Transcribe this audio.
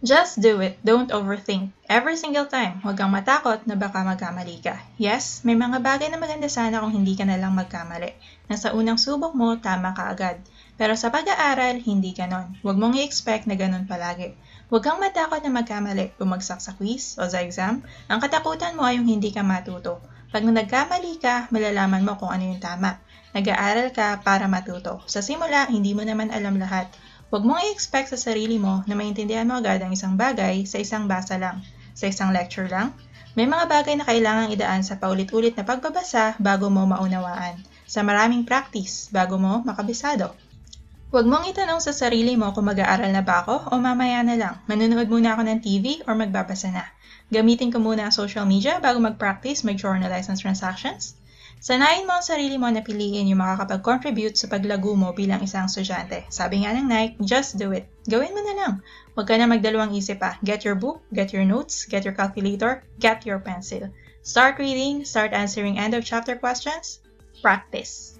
Just do it. Don't overthink. Every single time, huwag kang matakot na baka magkamali ka. Yes, may mga bagay na maganda sana kung hindi ka na lang magkamali. Na sa unang subok mo, tama ka agad. Pero sa pag-aaral, hindi ganon. Huwag mong i-expect na ganon palagi. Huwag kang matakot na magkamali, bumagsak sa quiz o sa exam. Ang katakutan mo ay yung hindi ka matuto. Pag nagkamali ka, malalaman mo kung ano yung tama. Nag-aaral ka para matuto. Sa simula, hindi mo naman alam lahat. Huwag mong i-expect sa sarili mo na maintindihan mo agad ang isang bagay sa isang basa lang, sa isang lecture lang. May mga bagay na kailangang idaan sa paulit-ulit na pagbabasa bago mo maunawaan, sa maraming practice bago mo makabisado. Huwag mong itanong sa sarili mo kung mag-aaral na ba ako o mamaya na lang, manonood muna ako ng TV or magbabasa na. Gamitin ko muna ang social media bago mag-practice, mag-journalize ng transactions. Sanayin mo ang sarili mo na piliin yung makakapag-contribute sa paglago mo bilang isang estudyante. Sabi nga ng Nike, just do it. Gawin mo na lang. Huwag ka na magdalawang isip pa. Get your book, get your notes, get your calculator, get your pencil. Start reading, start answering end of chapter questions. Practice.